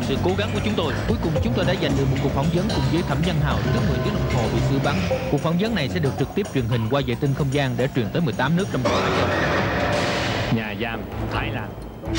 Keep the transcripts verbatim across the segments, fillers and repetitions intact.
sự cố gắng của chúng tôi. Cuối cùng chúng tôi đã giành được một cuộc phỏng vấn cùng với Thẩm Văn Hào trước mười tiếng đồng hồ bị xử bắn. Cuộc phỏng vấn này sẽ được trực tiếp truyền hình qua vệ tinh không gian để truyền tới mười tám nước trong toàn Á Châu. Nhà giam Thái Lan.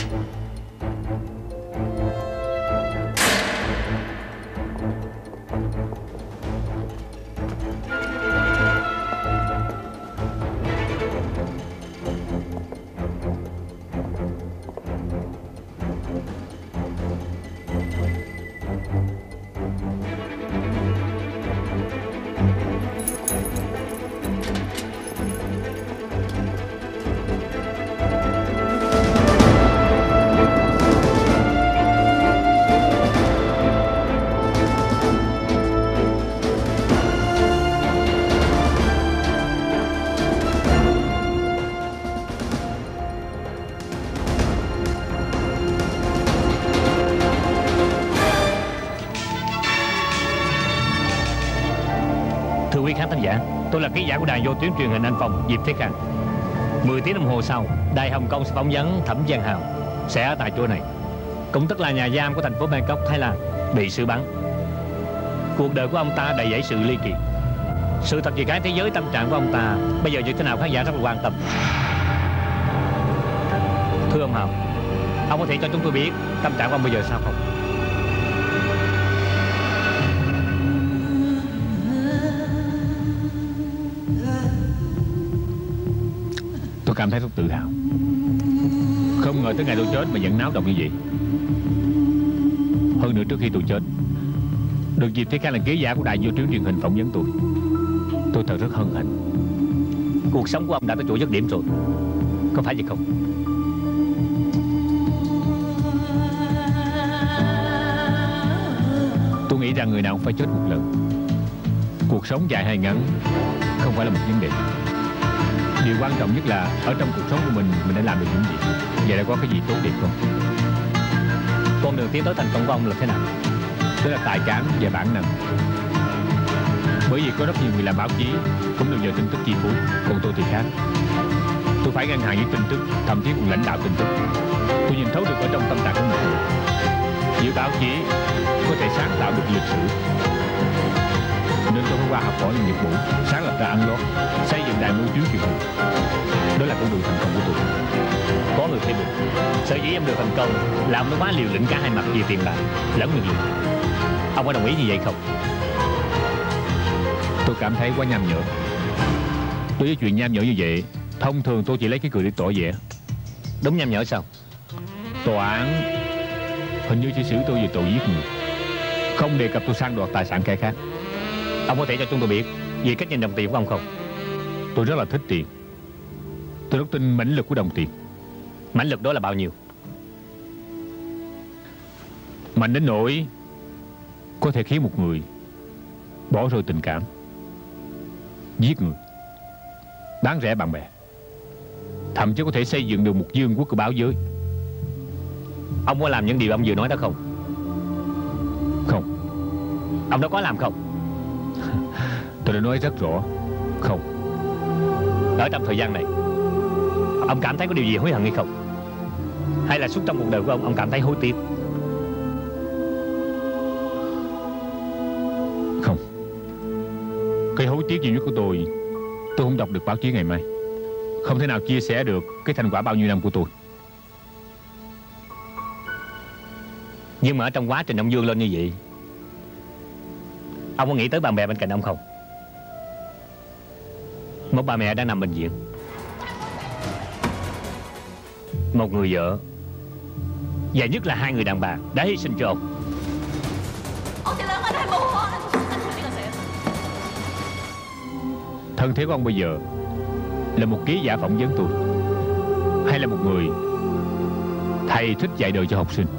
Thưa quý khán thính giả, tôi là ký giả của đài vô tuyến truyền hình Anh Phong, Diệp Thế Khang. mười tiếng đồng hồ sau, đài Hồng Kông sẽ phỏng vấn Thẩm Văn Hào, sẽ ở tại chỗ này, cũng tức là nhà giam của thành phố Bangkok, Thái Lan, bị xử bắn. Cuộc đời của ông ta đầy dẫy sự ly kỳ. Sự thật về cái thế giới tâm trạng của ông ta bây giờ như thế nào khán giả rất là quan tâm. Thưa ông Hào, ông có thể cho chúng tôi biết tâm trạng của ông bây giờ sao không? Tôi cảm thấy rất tự hào. Không ngờ tới ngày tôi chết mà vẫn náo động như vậy. Hơn nữa trước khi tôi chết, được dịp Thế Khang là ký giả của đài vô tuyến truyền hình phỏng vấn tôi. Tôi thật rất hân hạnh. Cuộc sống của ông đã tới chỗ dứt điểm rồi, có phải vậy không? Tôi nghĩ rằng người nào cũng phải chết một lần. Cuộc sống dài hay ngắn không phải là một vấn đề. Điều quan trọng nhất là ở trong cuộc sống của mình mình đã làm được những gì. Vậy đã có cái gì tốt đẹp không? Con đường tiến tới thành công của ông là thế nào? Đó là tài cán và bản năng. Bởi vì có rất nhiều người làm báo chí cũng được nhờ tin tức chi phối, còn tôi thì khác. Tôi phải ngang hàng với tin tức, thậm chí còn lãnh đạo tin tức. Tôi nhìn thấu được ở trong tâm trạng của một người. Giữa báo chí có thể sáng tạo được lịch sử, nên tôi hôm qua học hỏi những nghiệp vụ, sáng lập ra ăn lót, xây dựng đài mưu tuyến truyền hình. Đó là con đường thành công của tôi. Có người phê bình, sở dĩ em được thành công là ông nó quá liều lĩnh cả hai mặt về tiền bạc lẫn quyền lực. Ông có đồng ý như vậy không? Tôi cảm thấy quá nham nhở. Đối với chuyện nham nhở như vậy, thông thường tôi chỉ lấy cái cười để tỏ vẻ. Đúng nham nhở sao? Tòa án hình như chỉ xử tôi về tội giết người, không đề cập tôi sang đoạt tài sản kẻ khác. Ông có thể cho chúng tôi biết về cách nhìn đồng tiền của ông không? Tôi rất là thích tiền. Tôi rất tin mãnh lực của đồng tiền. Mãnh lực đó là bao nhiêu? Mạnh đến nỗi có thể khiến một người bỏ rơi tình cảm, giết người, bán rẻ bạn bè, thậm chí có thể xây dựng được một vương quốc của báo giới. Ông có làm những điều ông vừa nói đó không? Không. Ông đó có làm không? Tôi đã nói rất rõ. Không. Ở trong thời gian này, ông cảm thấy có điều gì hối hận hay không? Hay là suốt trong cuộc đời của ông, ông cảm thấy hối tiếc? Không. Cái hối tiếc duy nhất của tôi, tôi không đọc được báo chí ngày mai, không thể nào chia sẻ được cái thành quả bao nhiêu năm của tôi. Nhưng mà ở trong quá trình ông vươn lên như vậy, ông có nghĩ tới bà mẹ bên cạnh ông không? Một bà mẹ đang nằm bệnh viện, một người vợ, và nhất là hai người đàn bà đã hy sinh cho ông. Thân thế của ông bây giờ là một ký giả phỏng vấn tôi, hay là một người thầy thích dạy đời cho học sinh?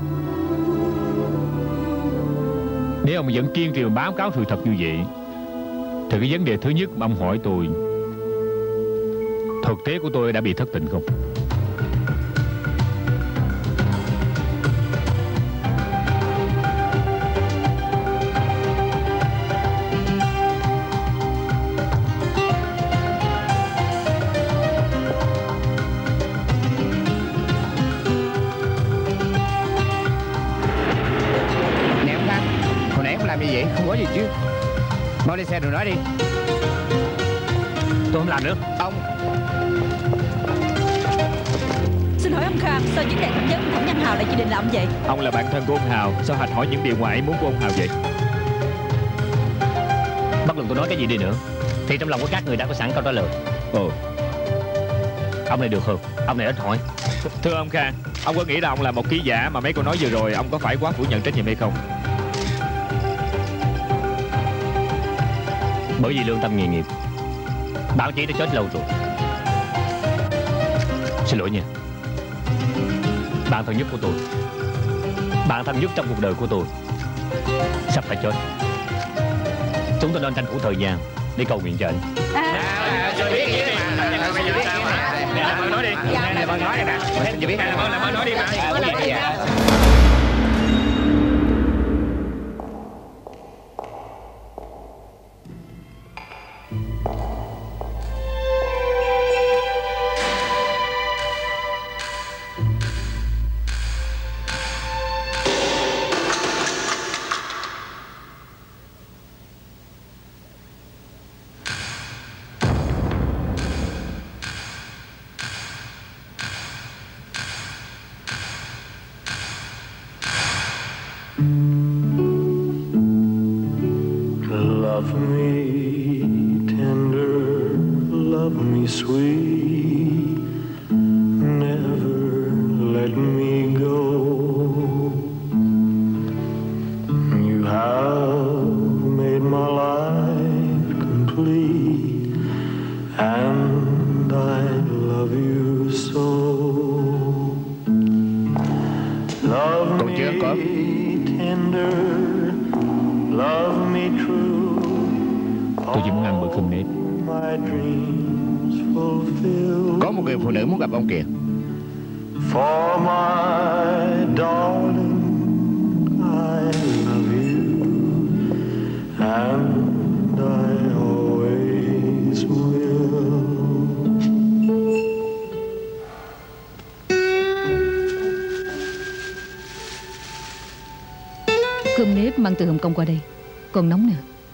Nếu ông vẫn kiên trì báo cáo sự thật như vậy, thì cái vấn đề thứ nhất mà ông hỏi tôi, thực tế của tôi đã bị thất tình không? vậy? Không có gì chứ. Mau lên xe rồi nói đi. Tôi không làm nữa. Ông Xin hỏi ông Kha, sao vấn đề thẩm vấn Thẩm Văn Hào lại chỉ định là ông vậy? Ông là bạn thân của ông Hào, sao Hạch hỏi những điều ngoài ý muốn của ông Hào vậy? Bất luận tôi nói cái gì đi nữa thì trong lòng của các người đã có sẵn câu trả lời. Ồ. Ông này được không? Ông này ít hỏi. Thưa ông Kha, ông có nghĩ là ông là một ký giả mà mấy câu nói vừa rồi ông có phải quá phủ nhận trách nhiệm hay không? Bởi vì lương tâm nghề nghiệp, báo chí đã chết lâu rồi. Xin lỗi nha. Bạn thân nhất của tôi, bạn thân nhất trong cuộc đời của tôi sắp phải chết. Chúng tôi nên tranh thủ thời gian để cầu nguyện cho anh. À, chưa biết gì mà. Mời nói đi. Nè, mời nói đi nè. Chưa biết. Mời nói đi mà. Love me tender, love me sweet, never let me go. You have made my life complete, and I love you so. Love me tender, love me true. Tôi chỉ muốn ăn bữa cơm nếp. Có một người phụ nữ muốn gặp ông kìa. For my darling, I love you, and I always will. cơm nếp mang từ Hồng Kông qua đây, còn nóng nè.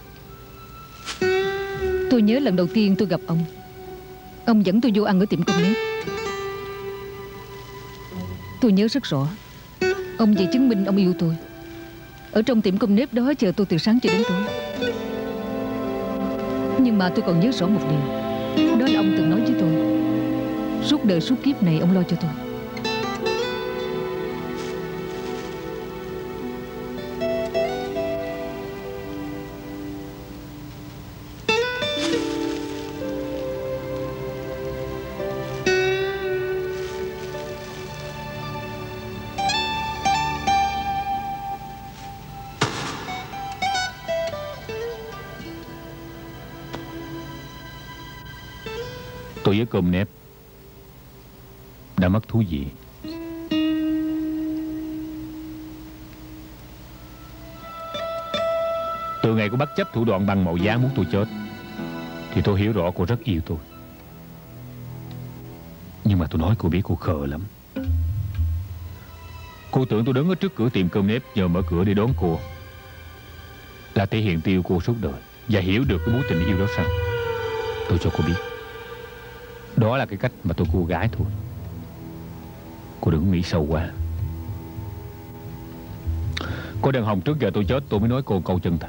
Tôi nhớ lần đầu tiên tôi gặp ông, ông dẫn tôi vô ăn ở tiệm cơm nếp. Tôi nhớ rất rõ. Ông vì chứng minh ông yêu tôi, ở trong tiệm cơm nếp đó chờ tôi từ sáng cho đến tối. Nhưng mà tôi còn nhớ rõ một điều, đó là ông từng nói với tôi, suốt đời suốt kiếp này ông lo cho tôi. Tôi với cơm nếp đã mất thú vị. Từ ngày cô bất chấp thủ đoạn bằng màu giá muốn tôi chết thì tôi hiểu rõ cô rất yêu tôi. Nhưng mà tôi nói cô biết cô khờ lắm. Cô tưởng tôi đứng ở trước cửa tiệm cơm nếp nhờ mở cửa để đón cô là thể hiện tiêu cô suốt đời và hiểu được cái mối tình yêu đó sao? Tôi cho cô biết, đó là cái cách mà tôi cô gái thôi. Cô đừng nghĩ sâu quá. Cô đàn hồng, trước giờ tôi chết tôi mới nói cô câu chân thành.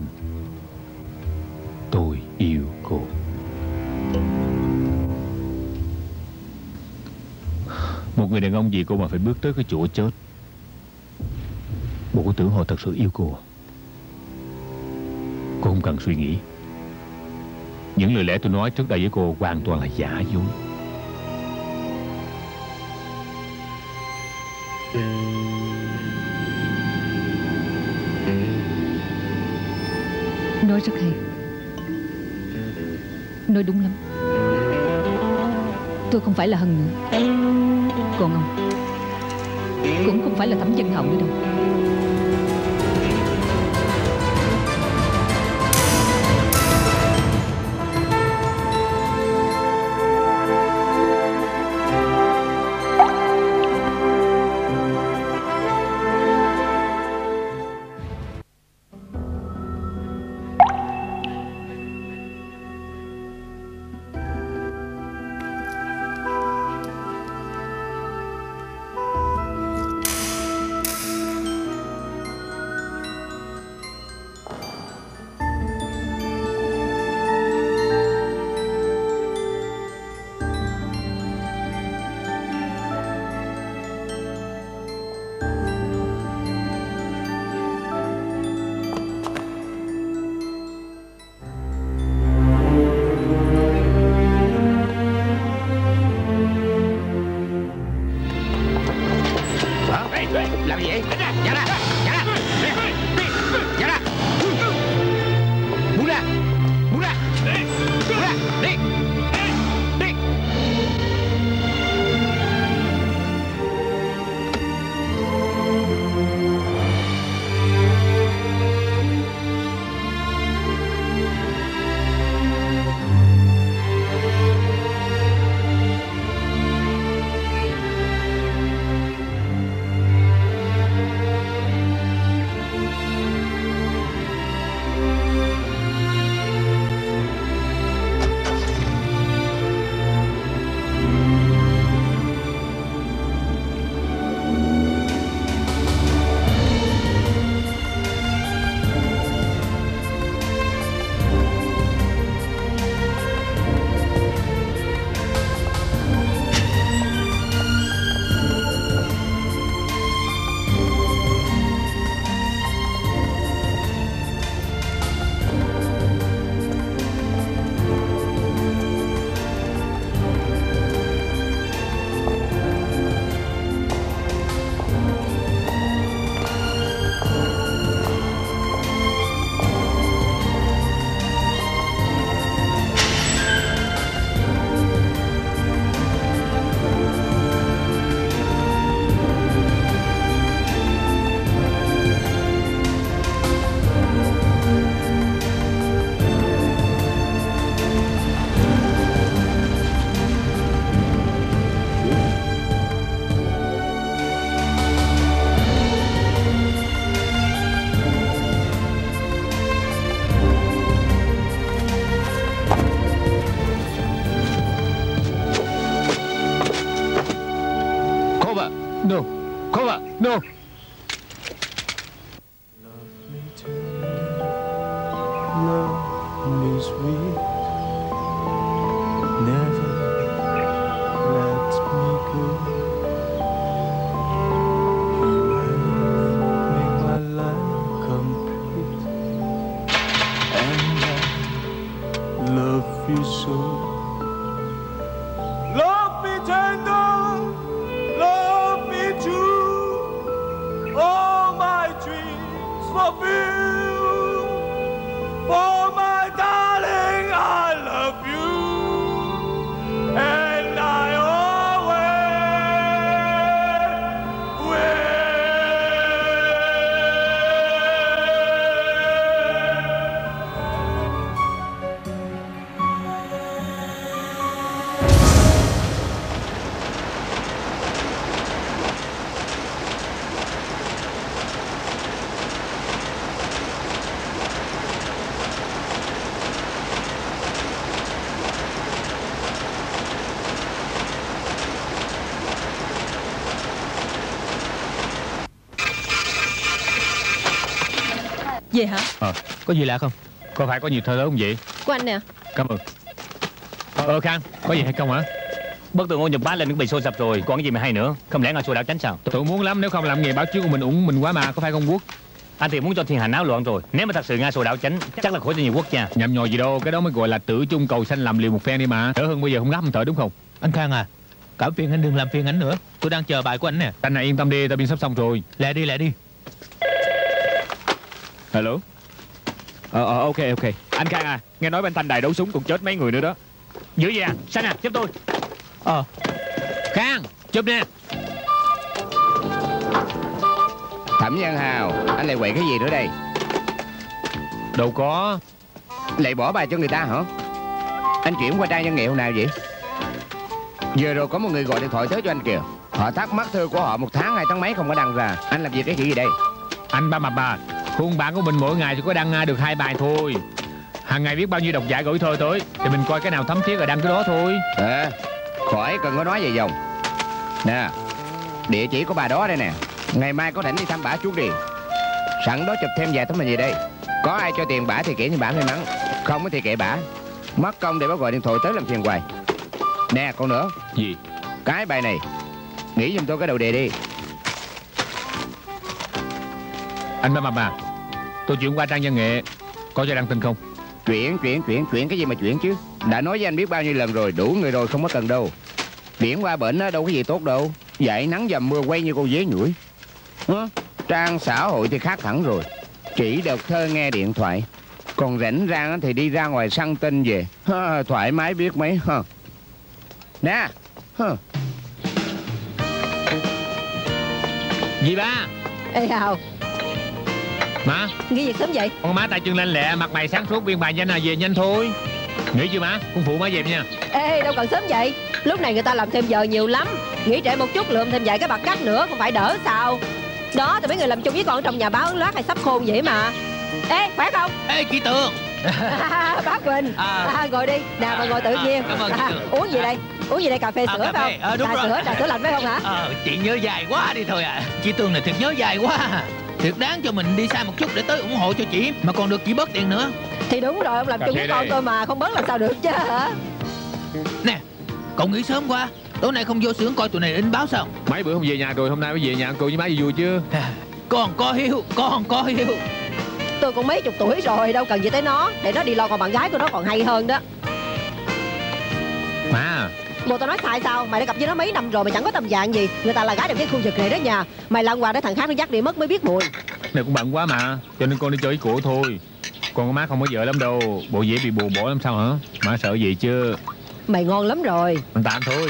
Tôi yêu cô. Một người đàn ông vì cô mà phải bước tới cái chỗ chết. Bộ cô tưởng họ thật sự yêu cô. Cô không cần suy nghĩ. Những lời lẽ tôi nói trước đây với cô hoàn toàn là giả dối. Nói rất hay, nói đúng lắm. Tôi không phải là Hân nữa, còn ông cũng không phải là Thẩm Văn Hào nữa đâu. gì vậy? Nhả ra, nhả ra, nhả ra. Buông ra, buông ra, buông ra, đi, đi. No, cover, no. Love me tender, love me sweet, never let me go. You have made my life complete, and I love you so. Love me tender, love me true, all my dreams fulfill. For my darling, I love you, and I always will. Về hả? Ờ, Có gì lạ không? có phải có nhiều thơ lớn không vậy? Của anh nè. Cảm ơn. Ờ Khang, có gì hay không hả? Bức tường ô Nhật Bá lên cũng bị xô sập rồi, còn cái gì mà hay nữa? Không lẽ ngài xô đảo tránh sao? Tôi muốn lắm, nếu không làm nghề báo chí của mình uổng mình quá mà, có phải không Quốc? Anh thì muốn cho thiên hạ náo loạn rồi. Nếu mà thật sự Nga xô đảo tránh, chắc là khỏi cho nhiều quốc gia. Nhầm nhò gì đâu, cái đó mới gọi là tử chung cầu xanh làm liều một phen đi mà. Đỡ hơn bây giờ không gấp không thở đúng không? Anh Khang à, cả phiền anh đừng làm phiền anh nữa. Tôi đang chờ bài của anh nè. Anh này yên tâm đi, tao biên sắp xong rồi. Lẹ đi, lẹ đi. Hello. Ờ, ờ, ok, ok. Anh Khang à, nghe nói bên Thanh đài đấu súng còn chết mấy người nữa đó. Dữ vậy à? Sao nè, giúp tôi. Ờ Khang, chụp nè. Thẩm Nhân Hào, anh lại quậy cái gì nữa đây? Đâu có. Lại bỏ bài cho người ta hả? Anh chuyển qua trang văn nghệ hôm nào vậy? Vừa rồi có một người gọi điện thoại tới cho anh kìa. Họ thắc mắc thư của họ một tháng hai tháng mấy không có đăng ra. Anh làm việc cái kiểu gì đây? Anh ba mà bà, khuôn bản của mình mỗi ngày chỉ có đăng được hai bài thôi. Hàng ngày biết bao nhiêu độc giả gửi thơ tới, thì mình coi cái nào thấm thiết rồi đăng cái đó thôi. À, khỏi cần có nói về dòng. Nè, địa chỉ của bà đó đây nè. Ngày mai có rảnh đi thăm bả chút đi. Sẵn đó chụp thêm vài tấm hình gì đây. Có ai cho tiền bả thì kể như bả may mắn, không thì kệ bả. Mất công để bả gọi điện thoại tới làm phiền hoài. Nè còn nữa. Gì? Cái bài này nghĩ giùm tôi cái đầu đề đi. Anh ba mà bà, tôi chuyển qua trang văn nghệ, có cho đăng tin không? Chuyển chuyển chuyển chuyển cái gì mà chuyển chứ. Đã nói với anh biết bao nhiêu lần rồi, đủ người rồi không có cần đâu. Chuyển qua bển đâu có gì tốt đâu. Vậy nắng dầm mưa quay như con dế nhủi. Hả? Trang xã hội thì khác hẳn rồi. Chỉ đọc thơ nghe điện thoại. Còn rảnh rang thì đi ra ngoài săn tin về. Ha, thoải mái biết mấy. Ha. Nè. Ha. Dì ba. Ê Hào, Má, nghỉ việc sớm vậy? con má tay chân lanh lẹ, mặt mày sáng suốt, biên bài danh là về nhanh thôi. Nghỉ chưa má? Con phụ má về nha. Ê, đâu cần sớm vậy. Lúc này người ta làm thêm giờ nhiều lắm. Nghỉ trễ một chút lượm thêm vài cái bạc cắt nữa, không phải đỡ sao? Đó thì mấy người làm chung với con trong nhà báo lát hay sắp khôn vậy mà. Ê, khỏe không? Ê chị Tường. Bác Quỳnh. À. À, ngồi đi, nào mà ngồi tự nhiên. À, cảm ơn chị À, Tường. uống gì đây? Uống gì đây, cà phê À, sữa cà phải phê. không? Ờ, đúng trà rồi. sữa, trà sữa lạnh phải không hả? Ờ, chị nhớ dài quá đi thôi à. Chị Tường này thiệt nhớ dài quá. Thiệt đáng cho mình đi xa một chút để tới ủng hộ cho chị, mà còn được chị bớt tiền nữa. Thì đúng rồi, ông làm Cà chung phê với con đây. tôi mà, không bớt làm sao được chứ hả? Nè, cậu nghỉ sớm quá, tối nay không vô xưởng coi tụi này in báo sao? Mấy bữa không về nhà rồi, hôm nay mới về nhà ăn cô với má vui chứ. À, con có hiếu, con có hiếu. Tôi cũng mấy chục tuổi rồi, đâu cần gì tới nó. Để nó đi lo còn bạn gái của nó còn hay hơn đó. Má, Bộ tao nói sai sao? Mày đã gặp với nó mấy năm rồi mà chẳng có tâm trạng gì. Người ta là gái trong cái khu vực này đó nha. Mày lăn qua để thằng khác nó dắt đi mất mới biết mùi. Này cũng bận quá mà, cho nên con đi chơi với cổ thôi. Con con má không có vợ lắm đâu, bộ dễ bị bù bổ lắm sao hả? Má sợ gì chứ. Mày ngon lắm rồi. Mình tạm thôi.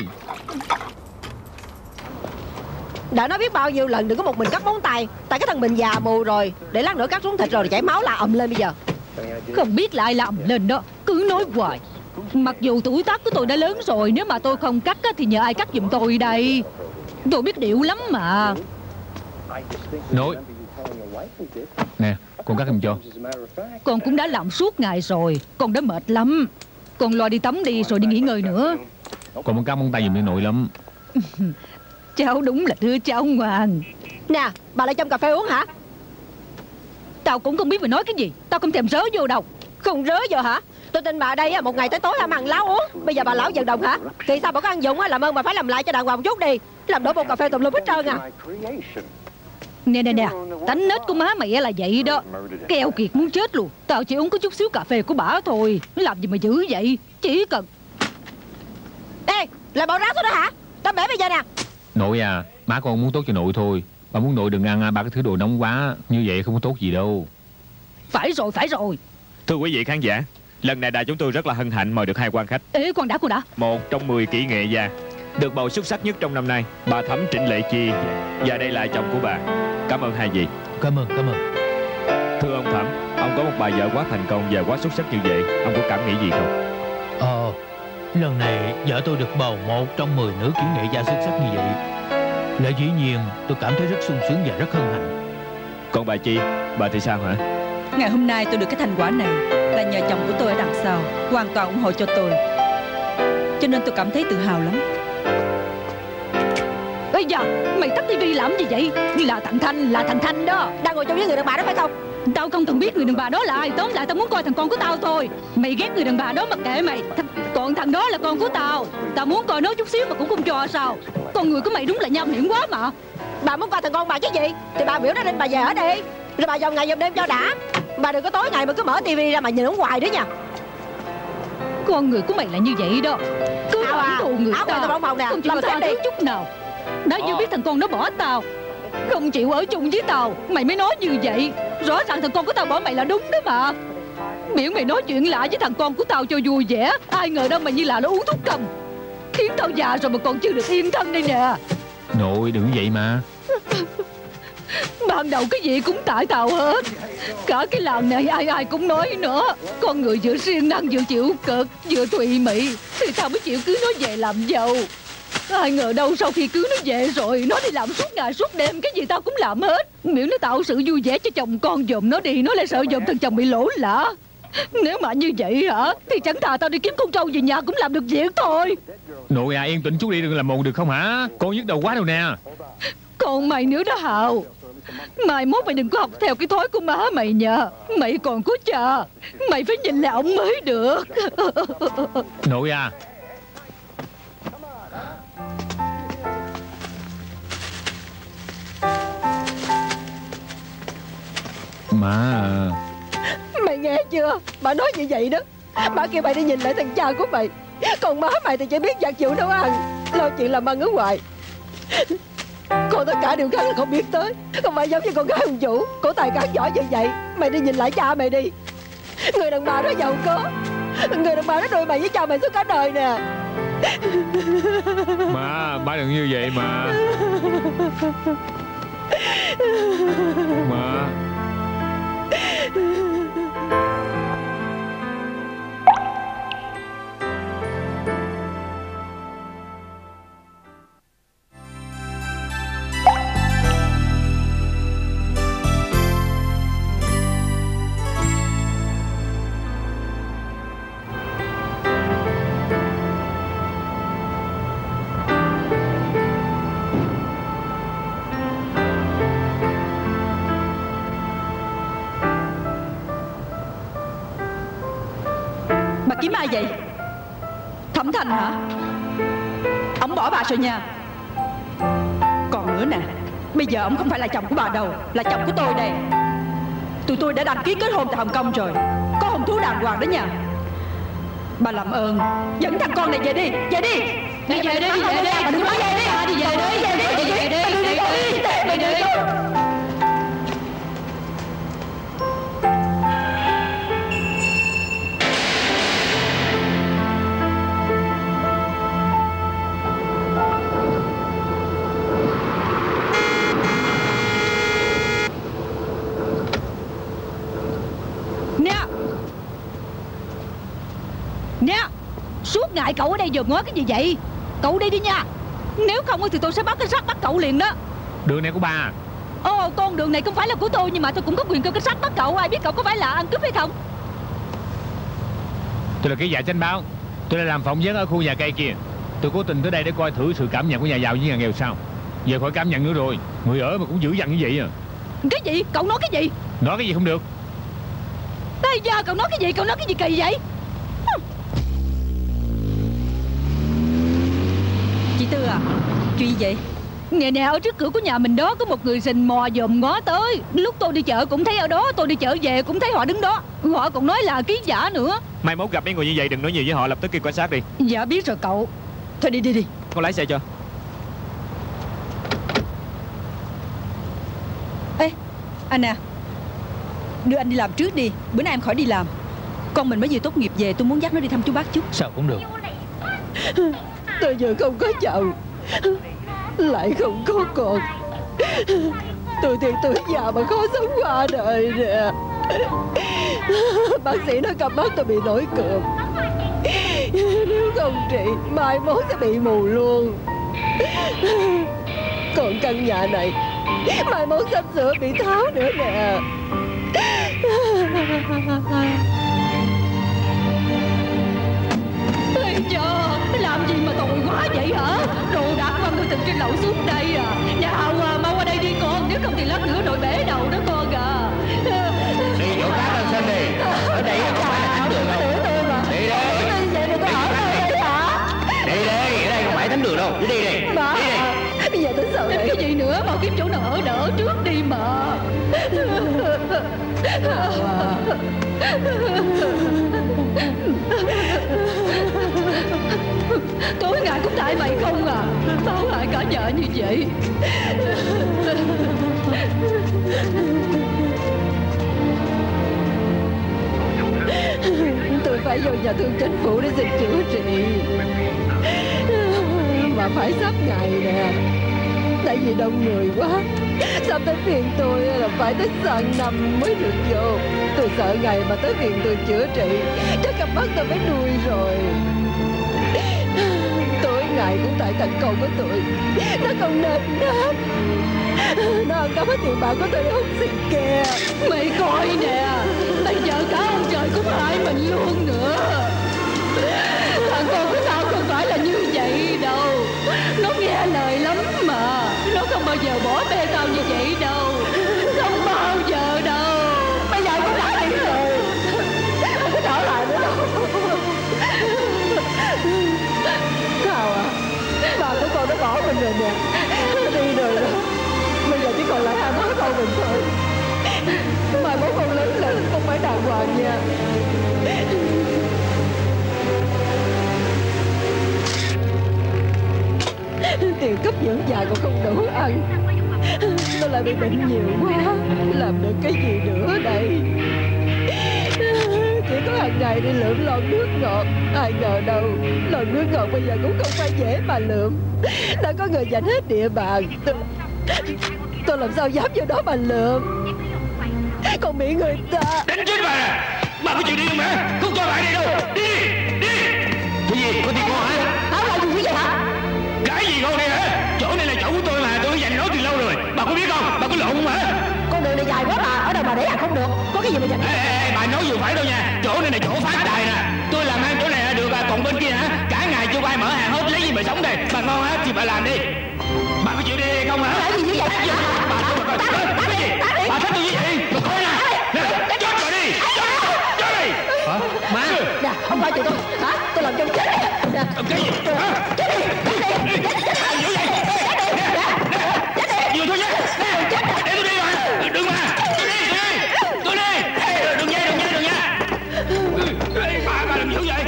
Đã nói biết bao nhiêu lần đừng có một mình cắt móng tay. Tại cái thằng mình già mù rồi. Để lát nữa cắt xuống thịt rồi thì chảy máu là ầm lên bây giờ. Không biết là ai làm lên đó, cứ nói hoài. Mặc dù tuổi tác của tôi đã lớn rồi, nếu mà tôi không cắt á, thì nhờ ai cắt giùm tôi đây. Tôi biết điệu lắm mà. Nói. Nè, con cắt giùm cho. Con cũng đã làm suốt ngày rồi, con đã mệt lắm. Con lo đi tắm đi rồi đi nghỉ ngơi nữa. Con muốn cắt móng tay giùm đi nội lắm. Cháu đúng là đứa cháu ngoan. Nè, bà lại châm cà phê uống hả? Tao cũng không biết mày nói cái gì. Tao không thèm rớ vô đâu. Không rớ vô hả? Tôi tin bà ở đây á, một ngày tới tối làm ăn láo uống. Bây giờ bà lão vận động hả? Thì sao bà có ăn dụng á, làm ơn bà phải làm lại cho đàng hoàng một chút đi. Làm đổ bột cà phê tùm lum hết trơn à. Nè nè nè, tánh nết của má mày là vậy đó. Keo kiệt muốn chết luôn. Tao chỉ uống có chút xíu cà phê của bả thôi. Làm gì mà dữ vậy? Chỉ cần... Ê, là bỏ rác xuống đó hả? Tao bể bây giờ nè. Nội à, má con muốn tốt cho nội thôi. Bà muốn nội đừng ăn ba cái thứ đồ nóng quá. Như vậy không có tốt gì đâu. Phải rồi, phải rồi. Thưa quý vị khán giả, lần này đài chúng tôi rất là hân hạnh mời được hai quan khách. Ê, con đã, con đã. Một trong mười kỹ nghệ gia được bầu xuất sắc nhất trong năm nay, bà Thẩm Trịnh Lệ Chi, và đây là chồng của bà. Cảm ơn hai vị. Cảm ơn, cảm ơn. Thưa ông Thẩm, ông có một bà vợ quá thành công và quá xuất sắc như vậy, ông có cảm nghĩ gì không? Ờ, lần này vợ tôi được bầu một trong mười nữ kỹ nghệ gia xuất sắc như vậy. Lẽ dĩ nhiên tôi cảm thấy rất sung sướng và rất hân hạnh. Còn bà Chi, bà thì sao hả? Ngày hôm nay tôi được cái thành quả này là nhờ chồng của tôi ở đằng sau hoàn toàn ủng hộ cho tôi, cho nên tôi cảm thấy tự hào lắm. Ây da, mày tắt tivi làm gì vậy? Là thằng Thanh, là thằng Thanh đó. Đang ngồi chung với người đàn bà đó phải không? Tao không cần biết người đàn bà đó là ai. Tóm lại tao muốn coi thằng con của tao thôi. Mày ghét người đàn bà đó mặc kệ mày. Th Còn thằng đó là con của tao. Tao muốn coi nó chút xíu mà cũng không cho sao. Con người của mày đúng là nham hiểm quá mà. Bà muốn coi thằng con bà chứ gì? Thì bà biểu nó lên bà về ở đi. Rồi bà dòng ngày dòng đêm cho đã. Bà đừng có tối ngày mà cứ mở tivi ra mà nhìn ổng hoài nữa nha. Con người của mày là như vậy đó. Cứ Áo à, hận thù người áo ta, tao bông bồng nè, không chịu làm tha thêm đi. thứ chút nào. Đã chưa biết thằng con nó bỏ tao, không chịu ở chung với tao, mày mới nói như vậy. Rõ ràng thằng con của tao bỏ mày là đúng đó mà. Miễn mày nói chuyện lạ với thằng con của tao cho vui vẻ. Ai ngờ đâu mày như là nó uống thuốc cầm, khiến tao già rồi mà còn chưa được yên thân đây nè. Nội đừng vậy mà. Ban đầu cái gì cũng tại tao hết. Cả cái làng này ai ai cũng nói nữa. Con người vừa siêng năng vừa chịu cực vừa thùy mị thì tao mới chịu cưới nó về làm dâu. Ai ngờ đâu sau khi cưới nó về rồi nó đi làm suốt ngày suốt đêm, cái gì tao cũng làm hết. Miễn nó tạo sự vui vẻ cho chồng con giùm nó đi, nó lại sợ giùm thằng chồng bị lỗ lã. Nếu mà như vậy hả thì chẳng thà tao đi kiếm con trâu về nhà cũng làm được việc thôi. Nội à, yên tĩnh chút đi, đừng làm mồn được không hả? Con nhức đầu quá đâu nè. Còn mày nữa đó Hào, mai mốt mày đừng có học theo cái thói của má mày nha. Mày còn có cha, mày phải nhìn lại ổng mới được. Nội à. Má à. Mày nghe chưa? Bà nói như vậy đó. Bà kêu mày đi nhìn lại thằng cha của mày. Còn má mày thì chỉ biết giặt giũ nấu ăn, lo chuyện làm ăn ở ngoài. Còn tất cả điều khác là không biết tới. Không phải giống như con gái ông chủ, cổ tài cán giỏi như vậy. Mày đi nhìn lại cha mày đi. Người đàn bà đó giàu có, người đàn bà đó đôi mày với cha mày suốt cả đời nè. Má, má đừng như vậy mà. Má. Kiếm ai vậy? Thẩm Thành hả? Ông bỏ bà rồi nha. Còn nữa nè, bây giờ ông không phải là chồng của bà đâu, là chồng của tôi đây. Tụi tôi đã đăng ký kết hôn tại Hồng Kông rồi, có hôn thú đàng hoàng đó nha. Bà làm ơn dẫn thằng con này về đi, về đi. Đi về đi, về đi, bà đừng nói về đi. Đi về đi, về đi, về đi, về đi, về đi. Suốt ngày cậu ở đây vừa ngó cái gì vậy? Cậu đi đi nha. Nếu không thì tôi sẽ bắt cảnh sát bắt cậu liền đó. Đường này của ba. Ồ, con đường này không phải là của tôi, nhưng mà tôi cũng có quyền kêu cảnh sát bắt cậu. Ai biết cậu có phải là ăn cướp hay không? Tôi là ký giả chánh báo. Tôi đã làm phỏng vấn ở khu nhà cây kia. Tôi cố tình tới đây để coi thử sự cảm nhận của nhà giàu với nhà nghèo sao. Giờ khỏi cảm nhận nữa rồi. Người ở mà cũng dữ dằn như vậy à. Cái gì? Cậu nói cái gì? Nói cái gì không được. Bây giờ cậu nói cái gì? Cậu nói cái gì kỳ vậy? Chị Tư à, chuyện gì vậy? Ngày nào ở trước cửa của nhà mình đó có một người rình mò dòm ngó tới. Lúc tôi đi chợ cũng thấy ở đó, tôi đi chợ về cũng thấy họ đứng đó. Họ còn nói là ký giả nữa. Mai mốt gặp mấy người như vậy đừng nói nhiều với họ, lập tức kêu cảnh sát đi. Dạ biết rồi cậu. Thôi đi đi đi. Con lái xe cho. Ê, anh à, đưa anh đi làm trước đi. Bữa nay em khỏi đi làm. Con mình mới vừa tốt nghiệp về, tôi muốn dắt nó đi thăm chú bác chút. Sao cũng được. Tôi vừa không có chồng, lại không có con. Tôi thì tuổi già mà khó sống qua đời nè. Bác sĩ nói cặp mắt tôi bị nổi cườm, nếu không trị mai mốt sẽ bị mù luôn. Còn căn nhà này mai mốt sắp sửa bị tháo nữa nè. Ê cho, làm gì mà tội quá vậy hả? Đồ đạc của người từ trên lầu xuống đây à. Nào à, mau qua đây đi con, nếu không thì lát nữa nội bể đầu đó con à. Đi chỗ khác lên xin đi. Ở đây không phải là thánh đường đâu. Đi đi. Vậy thì tôi ở đây hả? Đi đi, ở đây không phải thánh đường đâu. Đi đi đi. Bà, bây giờ tôi sợ cái gì nữa, mau kiếm chỗ nào ở đỡ trước đi mà. Tối ngày cũng tại mày không à, báo hại cả nhà như vậy. tôi phải vô nhà thương chính phủ để xin chữa trị, mà phải sắp ngày nè, tại vì đông người quá. Sắp tới phiên tôi là phải tới sang năm mới được vô. Tôi sợ ngày mà tới phiên tôi chữa trị chắc cặp mắt tôi phải nuôi rồi. Tối ngày cũng tại thằng con của tôi, nó không nên nết, nó ăn cắp hết tiền bạc của tôi để hút xì ke. Mày coi nè, bây giờ cả ông trời cũng hại mình luôn nữa. Thằng con của tao không phải là như vậy đâu, nó nghe lời lắm mà. Nó không bao giờ bỏ bê tao như vậy đâu, không bao giờ đâu. Bây giờ cũng đã đi rồi, không có trở lại nữa đâu. Thảo à, bà của con đã bỏ mình rồi nè, đi rồi đó. Bây giờ chỉ còn lại hai bố con mình thôi. Mai bố con lớn lên không phải đàng hoàng nha. Tiền cấp dưỡng già còn không đủ ăn. Tôi lại bị bệnh nhiều quá, làm được cái gì nữa đây? Chỉ có hàng ngày đi lượm lon nước ngọt. Ai ngờ đâu lon nước ngọt bây giờ cũng không phải dễ mà lượm. Đã có người giành hết địa bàn. Tôi, tôi làm sao dám vô đó mà lượm? Còn bị người ta đánh chết bà nè. Bà có chịu đi không hả? Không cho bà đi đâu. Đi đi. Cái gì? Có tiền con hả? Áo là gì vậy hả? Cái gì con đây hả? Chỗ này là chỗ của tôi mà. Tôi dành nó từ lâu rồi. Bà có biết không? Bà có lộn không hả? Con đường này dài quá bà. Ở đâu mà để hàng không được. Có cái gì mà dành? Ê, ê, ê, bà nói vừa phải đâu nha. Chỗ này là chỗ phát tài nè. Tôi làm ăn chỗ này là được à. Còn bên kia hả? Cả ngày chưa ai mở hàng hết. Lấy gì mà sống đây? Bà ngon hả? Thì bà làm đi. Bà có chịu đi hay không hả? Làm gì như vậy? Bà Bà thích tôi như vậy. Bà coi nè. Nè, chết rồi đi. Chết đi. Hả? Má. Nè, không phải tụi tôi. Hả? Tôi làm trong chết. Nè. Cái gì? Hả? Chết đi. Chết đi. Chết đi. Làm dữ vậy? Chết đi. Vừa thôi nhé. Để tôi đi mà. Đừng mà. Tôi đi. Tôi đi. Tôi đi. Đừng nha. Đừng nha. Đừng nha. Bà, bà làm dữ vậy?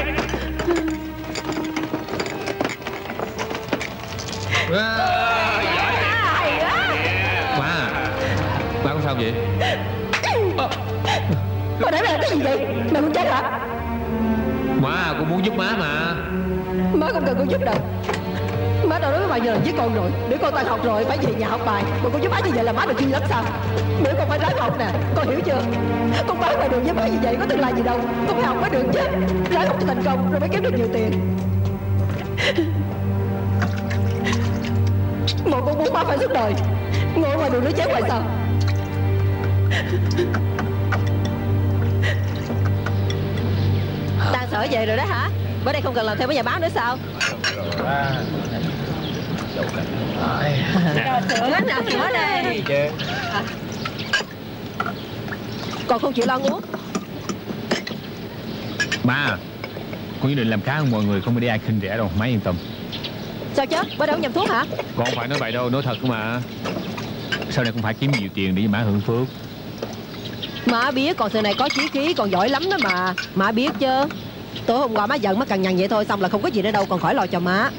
Má. Má không sao vậy? Con nãy mày làm cái gì vậy? Mày muốn chết hả? Má, con muốn giúp má mà. Má không cần con giúp đâu. Má đã nói với mày giờ làm với con rồi. Để con tan học rồi phải về nhà học bài. Mà con giúp má như vậy là má được chuyên lắm sao? Bữa con phải ráng học nè. Con hiểu chưa? Con bán ngoài đường với má như vậy có tương lai gì đâu. Con phải học mới được chứ. Ráng học cho thành công rồi mới kiếm được nhiều tiền. Một con muốn má phải suốt đời ngồi ngoài đường nói chén hoài sao? Đang sợ về rồi đó hả? Bữa đây không cần làm thêm với nhà báo nữa sao? Sữa nào sữa đây. Còn không chịu lo uống. Má, con quyết định làm khá hơn mọi người, không phải để ai khinh rẻ đâu, má yên tâm. Sao chứ? Bữa đâu nhầm thuốc hả? Con không phải nói vậy đâu, nói thật mà. Sau này cũng phải kiếm nhiều tiền để cho má hưởng phước. Má biết con xưa này có chí khí, còn giỏi lắm đó mà. Má biết chứ. Tối hôm qua má giận má cằn nhằn vậy thôi, xong là không có gì nữa đâu, còn khỏi lo cho má.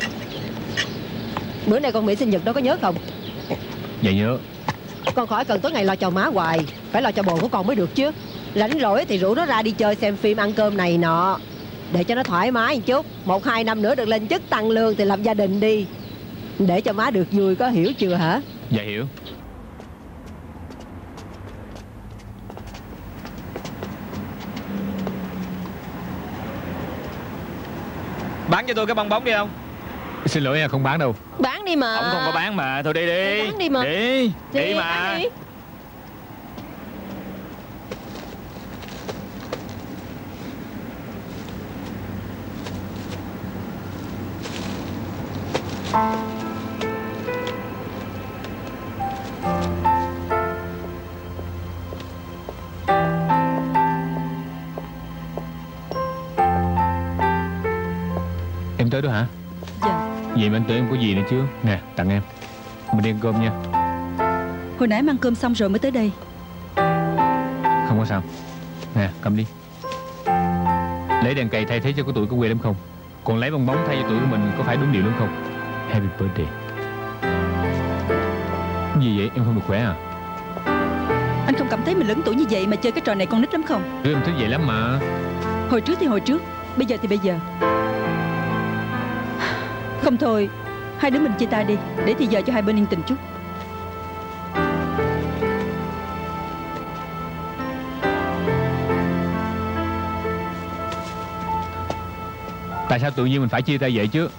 Bữa nay con Mỹ sinh nhật đó có nhớ không? Dạ nhớ. Con khỏi cần tối ngày lo cho má hoài. Phải lo cho bồ của con mới được chứ. Rảnh rỗi thì rủ nó ra đi chơi, xem phim, ăn cơm này nọ, để cho nó thoải mái một chút. Một hai năm nữa được lên chức tăng lương thì lập gia đình đi. Để cho má được vui, có hiểu chưa hả? Dạ hiểu. Bán cho tôi cái bong bóng đi không? Xin lỗi nha, không bán đâu. Bán đi mà. Ông không có bán mà. Thôi đi đi. Bán đi mà. Đi. Đi, Đi mà. đi. Em tới đó hả? Dạ. Vậy mà anh tưởng em có gì nữa chứ. Nè, tặng em. Mình đi ăn cơm nha. Hồi nãy em ăn cơm xong rồi mới tới đây. Không có sao. Nè, cầm đi. Lấy đèn cày thay thế cho cái tuổi của quê lắm không? Còn lấy bong bóng thay cho tuổi của mình có phải đúng điều lắm không? Happy birthday. Cái gì vậy? Em không được khỏe à? Anh không cảm thấy mình lớn tuổi như vậy mà chơi cái trò này con nít lắm không? Ừ, em thích vậy lắm mà. Hồi trước thì hồi trước, bây giờ thì bây giờ. Không thôi, hai đứa mình chia tay đi, để thì giờ cho hai bên yên tình chút. Tại sao tự nhiên mình phải chia tay vậy chứ?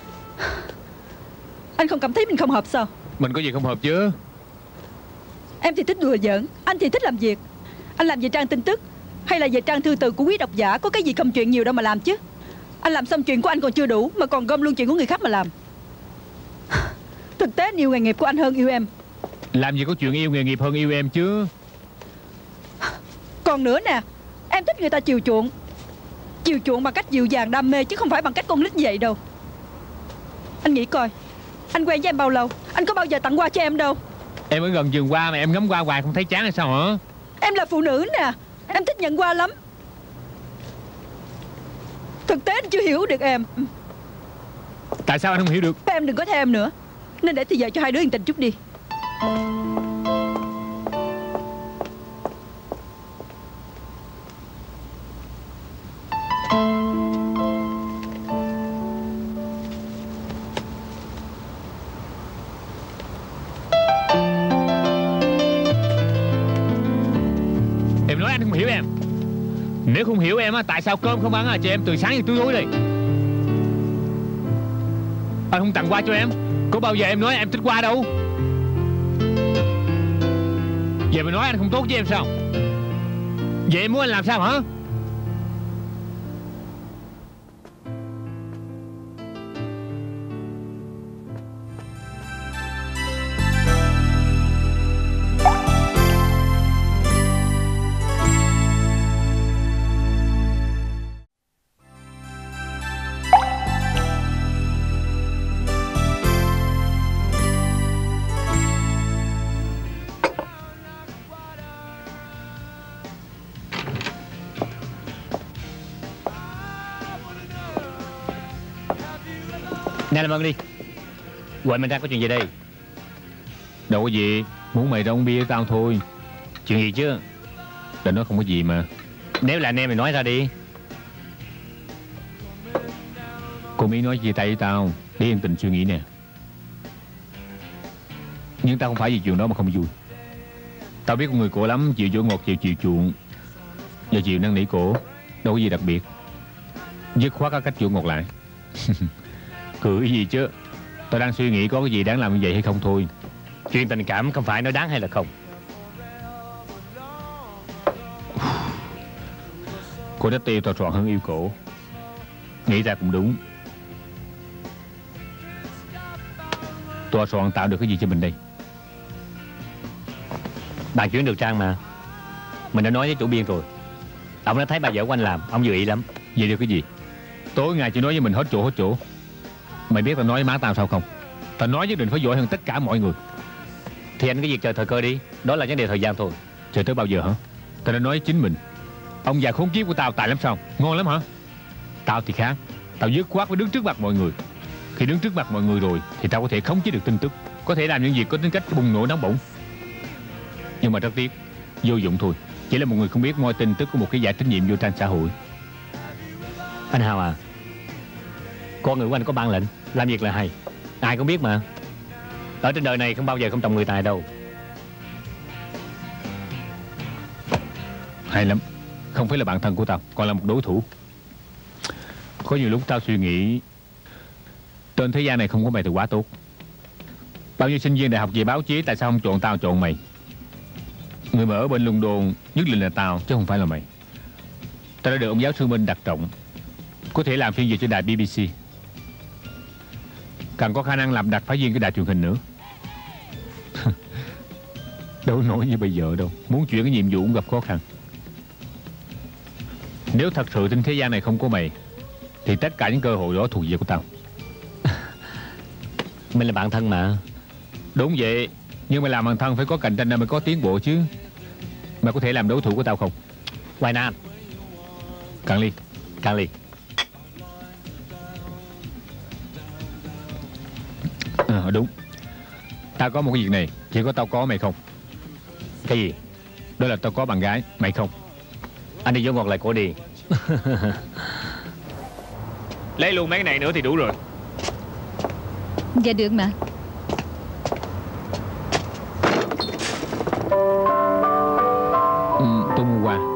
Anh không cảm thấy mình không hợp sao? Mình có gì không hợp chứ? Em thì thích đùa giỡn, anh thì thích làm việc. Anh làm về trang tin tức hay là về trang thư từ của quý độc giả, có cái gì không chuyện nhiều đâu mà làm chứ. Anh làm xong chuyện của anh còn chưa đủ mà còn gom luôn chuyện của người khác mà làm. Thực tế anh yêu nghề nghiệp của anh hơn yêu em. Làm gì có chuyện yêu nghề nghiệp hơn yêu em chứ. Còn nữa nè, em thích người ta chiều chuộng. Chiều chuộng bằng cách dịu dàng đam mê, chứ không phải bằng cách con nít vậy đâu. Anh nghĩ coi, anh quen với em bao lâu, anh có bao giờ tặng quà cho em đâu. Em ở gần vườn hoa mà em ngắm hoa hoài không thấy chán hay sao hả? Em là phụ nữ nè, em thích nhận quà lắm. Thực tế anh chưa hiểu được em. Tại Tại sao anh không hiểu được? Em đừng có theo em nữa. Nên để thì giờ cho hai đứa yên tình chút đi. Em nói anh không hiểu em. Nếu không hiểu em á, tại sao cơm không ăn à, cho em từ sáng đến tối đi. Anh không tặng quà cho em. Có bao giờ em nói em thích quà đâu. Vậy mà nói anh không tốt với em sao? Vậy em muốn anh làm sao hả? Nè làm ơn đi. Gọi mình ra có chuyện gì đây? Đâu có gì. Muốn mày ra uống bia với tao thôi. Chuyện gì chứ? Đã nói không có gì mà. Nếu là anh em mày nói ra đi. Cô Mỹ nói chia tay với tao để yên tình suy nghĩ nè. Nhưng tao không phải vì chuyện đó mà không vui. Tao biết con người cổ lắm. Chịu dỗ ngọt, chịu chịu chuộng và chịu năn nỉ cổ. Đâu có gì đặc biệt. Dứt khoát có cách dỗ ngọt lại. Cười gì chứ. Tao đang suy nghĩ có cái gì đáng làm như vậy hay không thôi. Chuyện tình cảm không phải nói đáng hay là không. Cô đã tiêu tao trọn hơn yêu cổ. Nghĩ ra cũng đúng. Tòa soạn tạo được cái gì cho mình đây? Bàn chuyển được Trang mà. Mình đã nói với chủ biên rồi. Ông đã thấy bà vợ của anh làm, ông vừa ý lắm. Vậy được cái gì? Tối ngày chỉ nói với mình hết chỗ hết chỗ. Mày biết tao nói với má tao sao không? Tao nói nhất định phải giỏi hơn tất cả mọi người. Thì anh cứ việc chờ thời cơ đi. Đó là vấn đề thời gian thôi. Chờ tới bao giờ hả? Tao đã nói với chính mình. Ông già khốn kiếp của tao tài lắm sao? Ngon lắm hả? Tao thì khác. Tao dứt khoát với đứng trước mặt mọi người. Khi đứng trước mặt mọi người rồi thì tao có thể khống chế được tin tức, có thể làm những việc có tính cách bùng nổ nóng bỏng. Nhưng mà rất tiếc, vô dụng thôi. Chỉ là một người không biết moi tin tức của một cái giải tín nhiệm vô trang xã hội. Anh Hào à, con người của anh có bản lĩnh, làm việc là hay. Ai cũng biết mà. Ở trên đời này không bao giờ không trồng người tài đâu. Hay lắm. Không phải là bạn thân của tao, còn là một đối thủ. Có nhiều lúc tao suy nghĩ trên thế gian này không có mày thì quá tốt. Bao nhiêu sinh viên đại học về báo chí, tại sao không chọn tao chọn mày? Người mà ở bên London nhất định là tao chứ không phải là mày. Tao đã được ông giáo sư Minh đặt trọng, có thể làm phiên dịch cho đài bê bê xê. Càng có khả năng làm đặc phái viên cái đài truyền hình nữa. Đâu nổi như bây giờ đâu. Muốn chuyển cái nhiệm vụ cũng gặp khó khăn. Nếu thật sự trên thế gian này không có mày thì tất cả những cơ hội đó thuộc về của tao. Mình là bạn thân mà. Đúng vậy. Nhưng mà làm bạn thân phải có cạnh tranh nên mới có tiến bộ chứ. Mày có thể làm đối thủ của tao không? Hoài Nam. Cạn ly. Cạn ly. À, đúng. Tao có một cái việc này, chỉ có tao có mày không. Cái gì? Đó là tao có bạn gái, mày không. Anh đi vô ngọt lại cổ đi. Lấy luôn mấy cái này nữa thì đủ rồi. Dạ được mà. Ừ, tôi mua quà.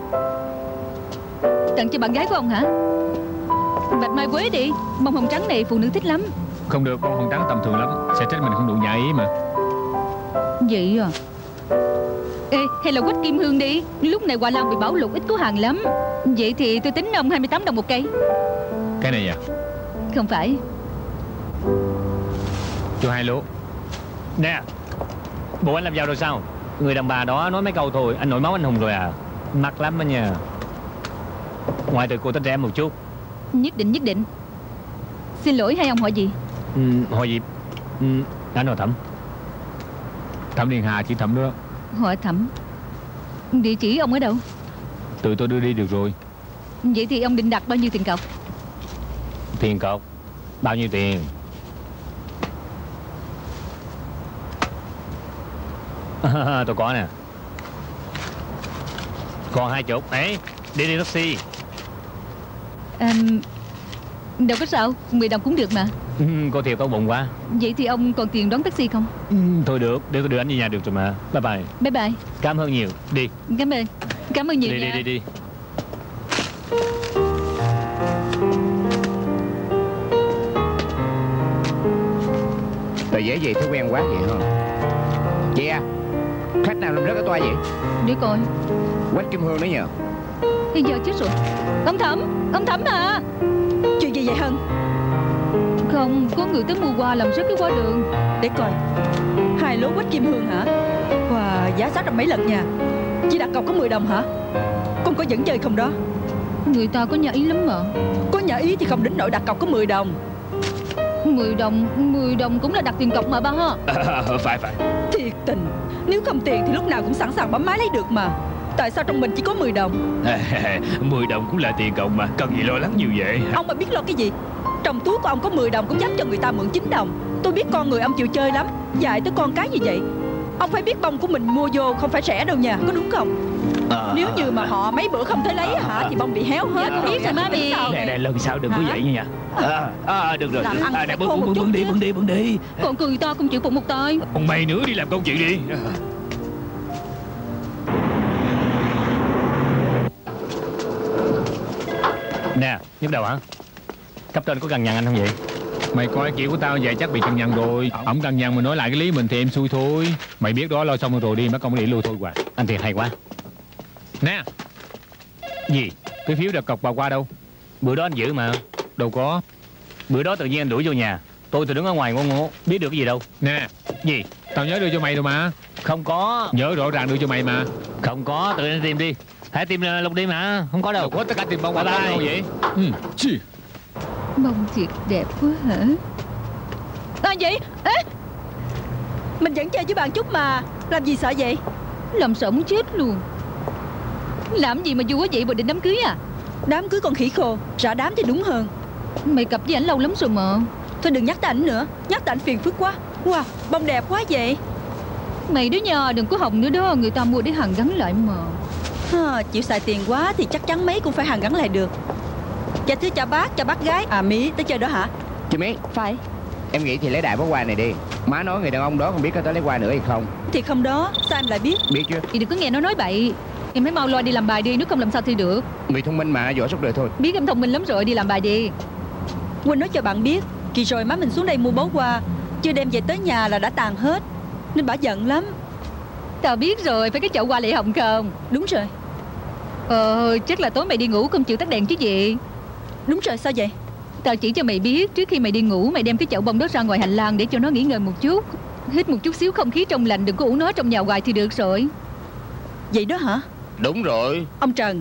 Tặng cho bạn gái của ông hả? Bạch mai quế đi. Bông hồng trắng này phụ nữ thích lắm. Không được, bông hồng trắng tầm thường lắm. Sẽ trách mình không đủ nhã ý mà. Vậy à? Ê, hay là quách kim hương đi. Lúc này Hoa Lan bị bảo lục ít có hàng lắm. Vậy thì tôi tính ông hai mươi tám đồng một cây. Cái này à? Không phải. Cho hai lỗ. Nè, bộ anh làm giàu rồi sao? Người đàn bà đó nói mấy câu thôi anh nổi máu anh hùng rồi à? Mắc lắm đó nha. Ngoài từ cô tính trẻ em một chút. Nhất định nhất định. Xin lỗi, hai ông họ gì? Ừ, họ gì? Ừ, anh họ Thẩm. Thẩm Liên Hà, chỉ Thẩm nữa. Họ Thẩm. Địa chỉ ông ở đâu? Tự tôi đưa đi được rồi. Vậy thì ông định đặt bao nhiêu tiền cọc? Tiền cọc? Bao nhiêu tiền? Tôi có nè. Còn hai chục. Ấy, đi đi taxi. À, đâu có sao, mười đồng cũng được mà. Ừ, cô thiệt tốt bụng quá. Vậy thì ông còn tiền đón taxi không? Ừ, thôi được, để tôi đưa anh về nhà được rồi mà. Bye bye. Bye bye. Cảm ơn nhiều. Đi. Cảm ơn. Cảm ơn nhiều đi, nha. đi đi đi. Tờ giấy gì thói quen quá vậy hả? Chị à, khách nào làm rớt cái toa vậy? Để coi. Quách Kim Hương đấy nhờ. Bây giờ chết rồi. Ông Thẩm, ông Thẩm à. Chuyện gì vậy Hân? Không, có người tới mua quà làm rớt cái qua đường. Để coi. Hai lố Quách Kim Hương hả? Wow, giá sát ra mấy lần nha. Chỉ đặt cọc có mười đồng hả? Con có dẫn chơi không đó? Người ta có nhà ý lắm mà. Có nhà ý thì không đến nỗi đặt cọc có mười đồng. Mười đồng, mười đồng cũng là đặt tiền cọc mà ba ha. À, phải phải. Thiệt tình. Nếu không tiền thì lúc nào cũng sẵn sàng bấm máy lấy được mà. Tại sao trong mình chỉ có mười đồng? Mười đồng cũng là tiền cộng mà, cần gì lo lắng nhiều vậy? Ông mà biết lo cái gì? Trong túi của ông có mười đồng cũng dám cho người ta mượn chín đồng. Tôi biết con người ông chịu chơi lắm. Dạy tới con cái như vậy. Ông phải biết bông của mình mua vô không phải rẻ đâu nha, có đúng không? À, nếu như mà họ mấy bữa không thấy lấy à, hả thì bông bị héo hết. Dạ, biết rồi má bị. Nè nè, lần sau đừng có vậy nha. À, à, được rồi. Làm ăn À, nè, bưng, bưng, bưng đi, bưng đi, bưng đi. Còn người ta cũng chịu phụ một tay. Còn mày nữa, đi làm công chuyện đi. Nè, nhức đầu hả? Cấp trên có cằn nhằn anh không vậy? Mày coi kiểu của tao vậy chắc bị cằn nhằn rồi. Ổng cằn nhằn mà nói lại cái lý mình thì em xui thôi. Mày biết đó, lo xong rồi đi, mất công đi lưu thôi hoài. Anh thiệt hay quá. Nè. Gì? Cái phiếu đặt cọc bà qua đâu? Bữa đó anh giữ mà. Đâu có. Bữa đó tự nhiên anh đuổi vô nhà. Tôi thì đứng ở ngoài ngô ngô, biết được cái gì đâu. Nè. Gì? Tao nhớ đưa cho mày đâu mà. Không có. Nhớ rõ ràng đưa cho mày mà. Không có, tự nhiên tìm đi. Hãy tìm lục đi mà, không có đâu. Đâu có, tất cả tìm bông qua đâu vậy. Ừ, chi. Bông thiệt đẹp quá hả? À vậy? Ê, mình vẫn chơi với bạn chút mà. Làm gì sợ vậy? Làm sợ muốn chết luôn. Làm gì mà vui quá vậy, bộ định đám cưới à? Đám cưới con khỉ khô, rã đám thì đúng hơn. Mày cặp với ảnh lâu lắm rồi mà. Thôi đừng nhắc tới ảnh nữa, nhắc tới ảnh phiền phức quá. Wow, bông đẹp quá vậy. Mày đó nha, đừng có hòng nữa đó. Người ta mua để hàn gắn lại mà. À, chịu xài tiền quá thì chắc chắn mấy cũng phải hàn gắn lại được. Dạ thưa chào bác, chào bác gái. À Mỹ, tới chơi đó hả? Chị Mỹ. Phải. Em nghĩ thì lấy đại bó hoa này đi. Má nói người đàn ông đó không biết có tới lấy hoa nữa hay không. Thì không đó, sao em lại biết? Biết chứ. Thì đừng có nghe nó nói bậy. Em hãy mau lo đi làm bài đi, nếu không làm sao thi được. Người thông minh mà, giỏi suốt đời thôi. Biết em thông minh lắm rồi, đi làm bài đi. Quỳnh nói cho bạn biết, kỳ rồi má mình xuống đây mua bó hoa, chưa đem về tới nhà là đã tàn hết. Nên bà giận lắm. Tao biết rồi, phải cái chậu hoa lệ hồng không? Đúng rồi. Ờ, chắc là tối mày đi ngủ không chịu tắt đèn chứ gì. Đúng rồi, sao vậy? Tao chỉ cho mày biết, trước khi mày đi ngủ, mày đem cái chậu bông đó ra ngoài hành lang để cho nó nghỉ ngơi một chút. Hít một chút xíu không khí trong lành, đừng có ủ nó trong nhà hoài thì được rồi. Vậy đó hả? Đúng rồi. Ông Trần.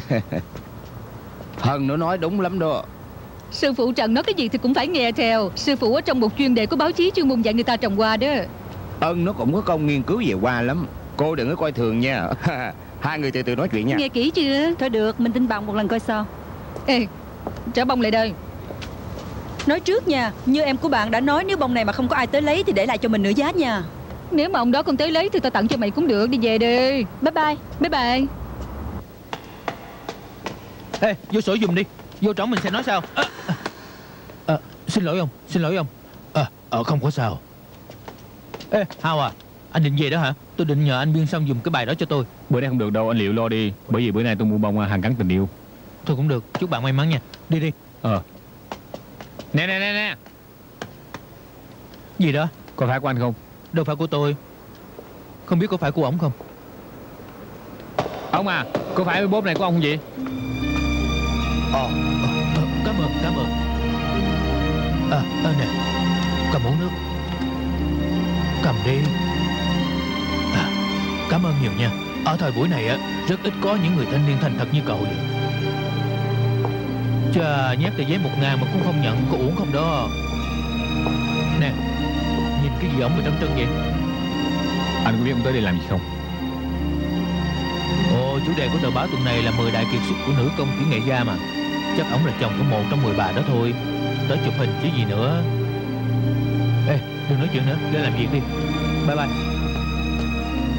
Hân nó nói đúng lắm đó. Sư phụ Trần nói cái gì thì cũng phải nghe theo. Sư phụ ở trong một chuyên đề của báo chí chuyên môn dạy người ta trồng hoa đó. Ân nó cũng có công nghiên cứu về hoa lắm. Cô đừng có coi thường nha. Hai người từ từ nói chuyện nha. Nghe kỹ chưa? Thôi được, mình tin bạn một lần coi sao. Ê, trả bông lại đây. Nói trước nha, như em của bạn đã nói, nếu bông này mà không có ai tới lấy thì để lại cho mình nửa giá nha. Nếu mà ông đó không tới lấy thì tao tặng cho mày cũng được. Đi về đi. Bye bye. Bye bye. Ê, vô sổ giùm đi. Vô trỏng mình sẽ nói sao. à, à, Xin lỗi ông, xin lỗi ông. À, à, không có sao. Ê, Hào à, anh định về đó hả? Tôi định nhờ anh biên xong dùng cái bài đó cho tôi. Bữa nay không được đâu, anh Liệu lo đi. Bởi vì bữa nay tôi mua bông hàn gắn tình yêu. Thôi cũng được, chúc bạn may mắn nha. Đi đi. Ờ. Nè nè nè nè. Gì đó? Có phải của anh không? Đâu phải của tôi. Không biết có phải của ổng không? Ông à, có phải cái bóp này của ông không vậy? Ờ, à, cảm ơn, cảm ơn. À, à nè, cầm uống nước. Cầm đi. À, cảm ơn nhiều nha. Ở thời buổi này á, rất ít có những người thanh niên thành thật như cậu vậy. Chà, nhét tờ giấy một ngàn mà cũng không nhận, có uổng không đó? Nè, nhìn cái gì ổng mà trân trân vậy? Anh có biết ông tới đây làm gì không? Ồ, chủ đề của tờ báo tuần này là mười đại kiệt xuất của nữ công kỹ nghệ gia mà. Chắc ổng là chồng của một trong mười bà đó thôi. Tới chụp hình chứ gì nữa. Ê, đừng nói chuyện nữa, lên làm việc đi. Bye bye.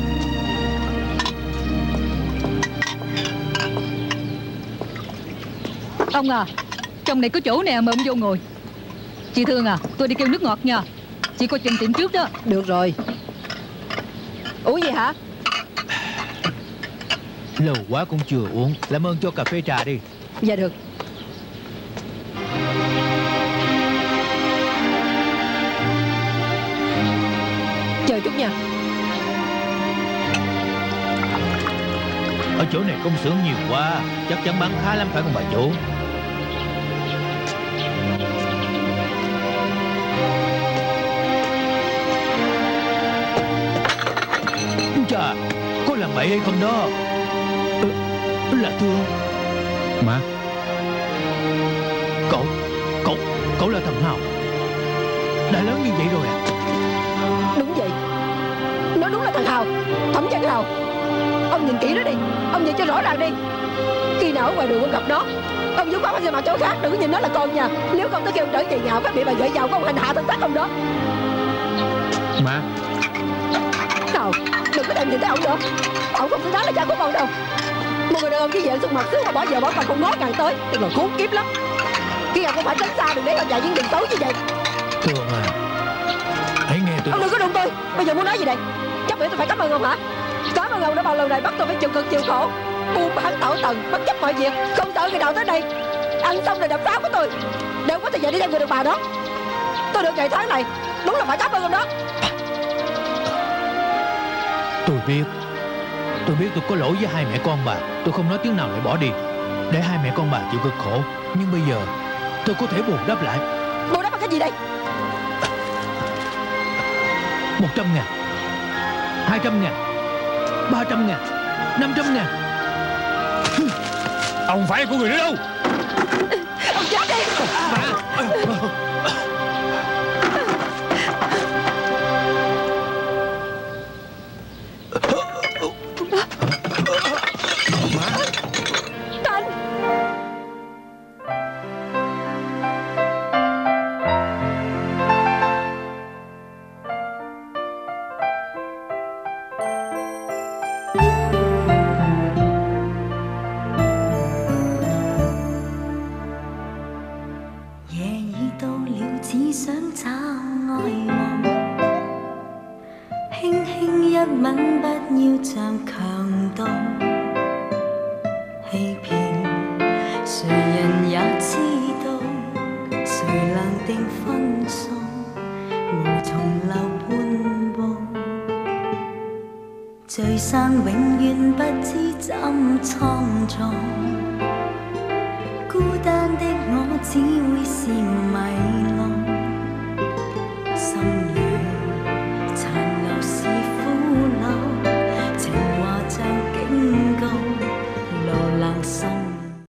Ông à, trong này có chỗ nè mà ông vô ngồi. Chị Thương à, tôi đi kêu nước ngọt nha. Chị coi chừng tiệm trước đó. Được rồi. Uống gì hả? Lâu quá cũng chưa uống. Làm ơn cho cà phê trà đi. Dạ được. Chờ chút nha. Ở chỗ này công xưởng nhiều quá, chắc chắn bán khá lắm phải không bà chủ? Chà, có làm bậy hay không đó? Ừ, là Thương. Má. Cậu, cậu, cậu là thằng Hào. Đã lớn như vậy rồi à? Đúng vậy. Nó đúng là thằng Hào, Thẩm Văn Hào. Ông nhìn kỹ nó đi, ông nhìn cho rõ ràng đi. Khi nào ở ngoài đường ông gặp nó, ông dứt khoát phải xem mặt chỗ khác, đừng có nhìn nó là con nha. Nếu không tới kêu trở về nhà phải bị bà vợ giàu của ông hành hạ thân xác ông đó. Má. Nào, đừng có đem nhìn thấy ông nữa. Ông không xứng đáng là cha của con đâu. Một người đàn ông như vậy xuống mặt xứ mà bỏ vợ bỏ con không ngó ngàng tới thì còn khốn kiếp lắm. Khi nào cũng phải tránh xa đừng để con chạy những đường xấu như vậy. Thương à, hãy nghe tôi. Ông đừng có đụng tôi. Bây giờ muốn nói gì đây? Chắc vậy tôi phải cảm ơn ông hả? Cảm ơn ông đã bao lần này bắt tôi phải chịu cực chịu khổ, buôn bán tảo tần, bất chấp mọi việc, không sợ người nào tới đây ăn xong rồi đập phá của tôi, đều có thời giờ đi theo người đàn bà đó. Tôi được ngày tháng này, đúng là phải cảm ơn ông đó. Tôi biết, tôi biết tôi có lỗi với hai mẹ con bà. Tôi không nói tiếng nào lại bỏ đi, để hai mẹ con bà chịu cực khổ. Nhưng bây giờ tôi có thể bù đắp lại. Bù đắp bằng cái gì đây? Một trăm ngàn, hai trăm ngàn, ba trăm ngàn, năm trăm ngàn. Ông phải của người đó đâu. Ông chết đi. 聚散永遠不知怎創造，孤單的我只會是迷。